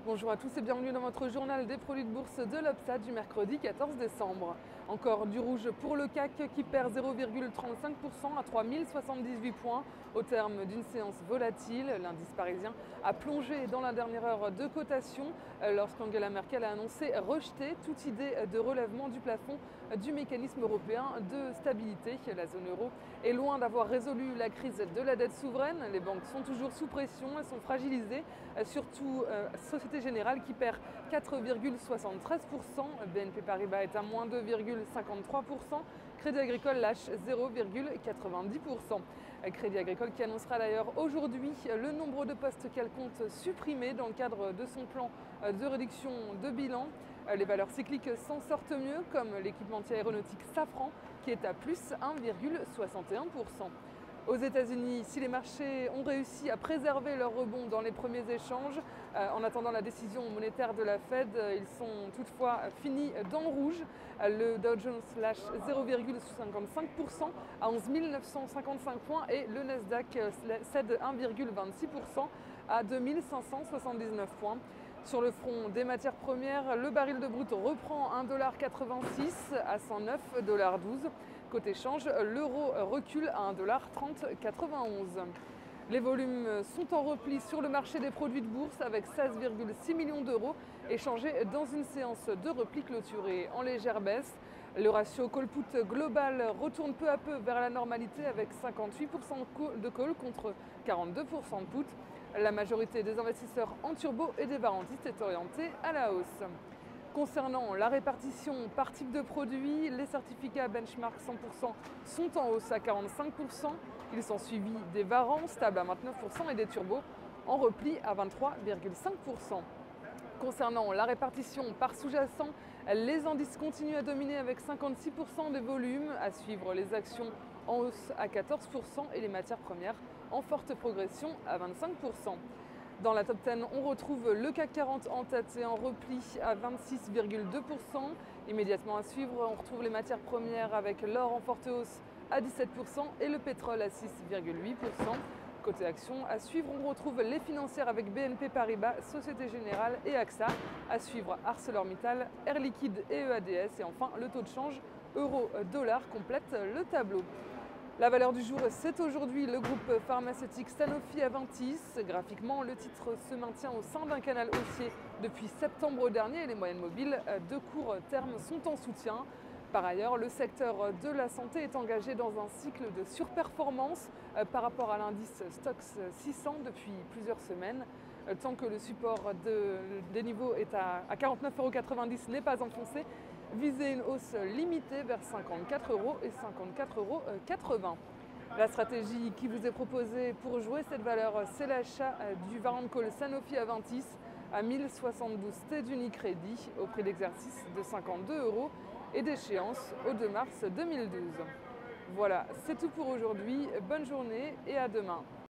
Bonjour à tous et bienvenue dans votre journal des produits de bourse de l'Obsa du mercredi 14 décembre. Encore du rouge pour le CAC qui perd 0,35% à 3078 points au terme d'une séance volatile. L'indice parisien a plongé dans la dernière heure de cotation lorsqu'Angela Merkel a annoncé rejeter toute idée de relèvement du plafond du mécanisme européen de stabilité. La zone euro est loin d'avoir résolu la crise de la dette souveraine. Les banques sont toujours sous pression, elles sont fragilisées, surtout Société Générale qui perd 4,73%, BNP Paribas est à moins 2,53%, Crédit Agricole lâche 0,90%. Crédit Agricole qui annoncera d'ailleurs aujourd'hui le nombre de postes qu'elle compte supprimer dans le cadre de son plan de réduction de bilan. Les valeurs cycliques s'en sortent mieux, comme l'équipementier aéronautique Safran qui est à plus 1,61%. Aux États-Unis, si les marchés ont réussi à préserver leur rebond dans les premiers échanges, en attendant la décision monétaire de la Fed, ils sont toutefois finis dans le rouge. Le Dow Jones lâche 0,55% à 11 955 points et le Nasdaq cède 1,26% à 2579 points. Sur le front des matières premières, le baril de brut reprend 1,86$ à 109,12$. Côté change, l'euro recule à 1,3091$. Les volumes sont en repli sur le marché des produits de bourse avec 16,6 millions d'euros échangés dans une séance de repli clôturée en légère baisse. Le ratio call-put global retourne peu à peu vers la normalité avec 58% de call contre 42% de put. La majorité des investisseurs en turbo et des varantistes est orientée à la hausse. Concernant la répartition par type de produit, les certificats benchmark 100% sont en hausse à 45%. Ils sont suivis des varans stables à 29% et des turbos en repli à 23,5%. Concernant la répartition par sous-jacent, les indices continuent à dominer avec 56% des volumes, à suivre les actions en hausse à 14% et les matières premières en forte progression à 25%. Dans la top 10, on retrouve le CAC 40 en tête et en repli à 26,2%. Immédiatement à suivre, on retrouve les matières premières avec l'or en forte hausse à 17% et le pétrole à 6,8%. Côté action, à suivre, on retrouve les financières avec BNP Paribas, Société Générale et AXA. À suivre, ArcelorMittal, Air Liquide et EADS. Et enfin, le taux de change euro-dollar complète le tableau. La valeur du jour, c'est aujourd'hui le groupe pharmaceutique Sanofi-Aventis. Graphiquement, le titre se maintient au sein d'un canal haussier depuis septembre dernier et les moyennes mobiles de court terme sont en soutien. Par ailleurs, le secteur de la santé est engagé dans un cycle de surperformance par rapport à l'indice Stoxx 600 depuis plusieurs semaines. Tant que le support des niveaux est à 49,90 € n'est pas enfoncé, visez une hausse limitée vers 54 € et 54,80 €. La stratégie qui vous est proposée pour jouer cette valeur, c'est l'achat du Varant Call Sanofi-Aventis à 1072 T d'Unicredit au prix d'exercice de 52 € et d'échéance au 2 mars 2012. Voilà, c'est tout pour aujourd'hui. Bonne journée et à demain.